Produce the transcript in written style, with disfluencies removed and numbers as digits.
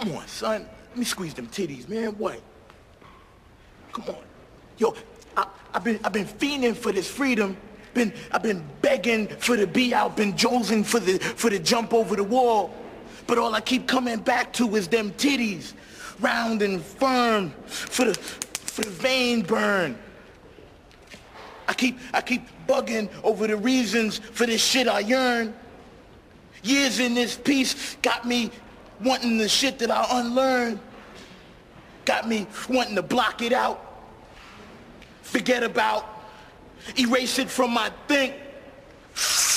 Come on, son. Let me squeeze them titties, man. What? Come on. Yo, I've been fiending for this freedom. I've been begging for the be out, been jolting for the jump over the wall. But all I keep coming back to is them titties, round and firm for the vein burn. I keep bugging over the reasons for this shit I yearn. Years in this piece got me wanting the shit that I unlearn. Got me wanting to block it out, forget about, erase it from my think.